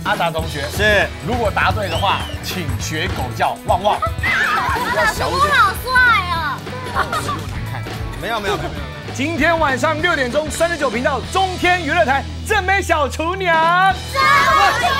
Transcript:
阿达同学是， 如果答对的话，请学狗叫旺旺。 老师我好帅哦！ 没有。 今天晚上6点钟，39频道中天娱乐台正妹小厨娘。 真